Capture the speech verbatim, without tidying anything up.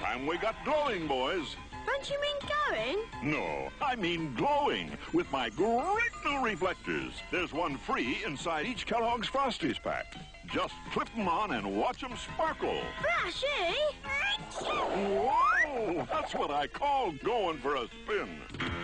time we got glowing, boys. Don't you mean going? No, I mean glowing with my great new reflectors. There's one free inside each Kellogg's Frosties pack. Just clip them on and watch them sparkle. Flashy! Whoa! That's what I call going for a spin.